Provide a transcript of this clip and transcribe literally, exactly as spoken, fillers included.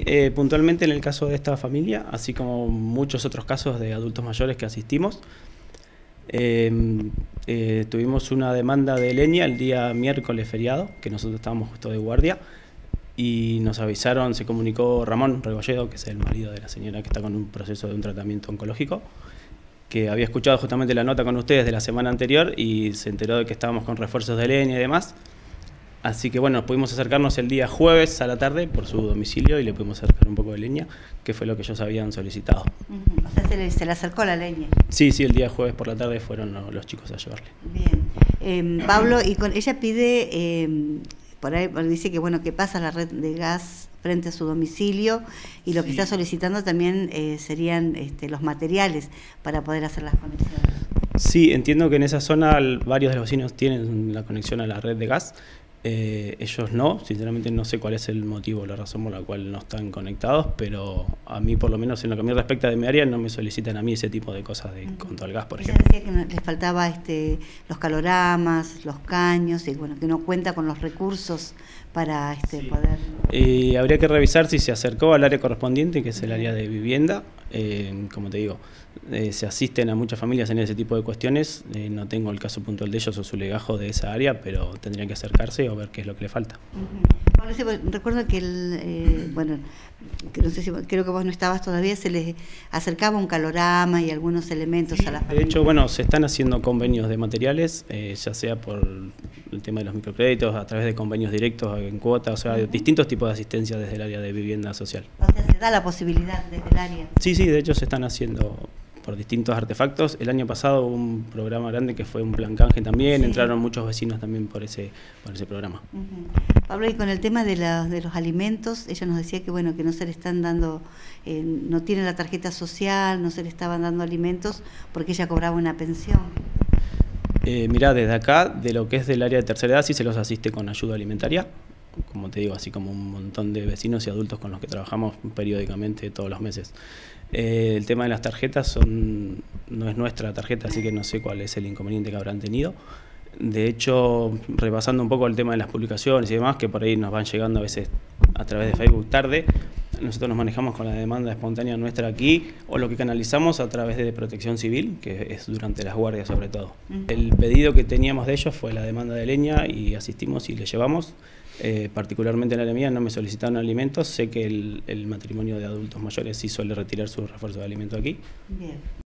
eh, puntualmente en el caso de esta familia, así como muchos otros casos de adultos mayores que asistimos, eh, eh, tuvimos una demanda de leña el día miércoles feriado, que nosotros estábamos justo de guardia, y nos avisaron, se comunicó Ramón Rebolledo, que es el marido de la señora que está con un proceso de un tratamiento oncológico, que había escuchado justamente la nota con ustedes de la semana anterior y se enteró de que estábamos con refuerzos de leña y demás. Así que bueno, pudimos acercarnos el día jueves a la tarde por su domicilio y le pudimos acercar un poco de leña, que fue lo que ellos habían solicitado. Uh-huh. O sea, se le, se le acercó la leña. Sí, sí, el día jueves por la tarde fueron los, los chicos a llevarle. Bien. Eh, Pablo, y con ella pide, eh, por ahí dice que bueno, que pasa la red de gas frente a su domicilio y lo que sí está solicitando también eh, serían este, los materiales para poder hacer las conexiones. Sí, entiendo que en esa zona varios de los vecinos tienen la conexión a la red de gas. Eh, ellos no, sinceramente no sé cuál es el motivo, la razón por la cual no están conectados, pero a mí por lo menos en lo que a mí respecta de mi área no me solicitan a mí ese tipo de cosas de, uh-huh. cuanto al gas, por Ella ejemplo. Decía que les faltaba este, los caloramas, los caños, y bueno, que no cuenta con los recursos para este, sí. poder... Eh, habría que revisar si se acercó al área correspondiente, que es el área de vivienda. Eh, como te digo, eh, se asisten a muchas familias en ese tipo de cuestiones. Eh, no tengo el caso puntual de ellos o su legajo de esa área, pero tendrían que acercarse o ver qué es lo que le falta. Uh-huh. Recuerdo que, el, eh, bueno, que no sé si, creo que vos no estabas todavía, se les acercaba un calorama y algunos elementos sí, a la familia. De hecho, bueno, se están haciendo convenios de materiales, eh, ya sea por el tema de los microcréditos, a través de convenios directos en cuotas, o sea, uh-huh. distintos tipos de asistencia desde el área de vivienda social. O sea, se da la posibilidad desde el área. Sí, sí, de hecho se están haciendo por distintos artefactos. El año pasado hubo un programa grande que fue un plan canje también, sí. entraron muchos vecinos también por ese, por ese programa. Uh-huh. Pablo, y con el tema de, la, de los alimentos, ella nos decía que bueno, que no se le están dando, eh, no tiene la tarjeta social, no se le estaban dando alimentos porque ella cobraba una pensión. Eh, mirá, desde acá, de lo que es del área de tercera edad, sí se los asiste con ayuda alimentaria, como te digo, así como un montón de vecinos y adultos con los que trabajamos periódicamente todos los meses. Eh, el tema de las tarjetas son, no es nuestra tarjeta, así que no sé cuál es el inconveniente que habrán tenido. De hecho, repasando un poco el tema de las publicaciones y demás, que por ahí nos van llegando a veces a través de Facebook tarde, nosotros nos manejamos con la demanda espontánea nuestra aquí, o lo que canalizamos a través de Protección Civil, que es durante las guardias sobre todo. Uh-huh. El pedido que teníamos de ellos fue la demanda de leña y asistimos y le llevamos. Eh, particularmente en la área mía no me solicitaron alimentos, sé que el, el matrimonio de adultos mayores sí suele retirar su refuerzo de alimento aquí. Bien.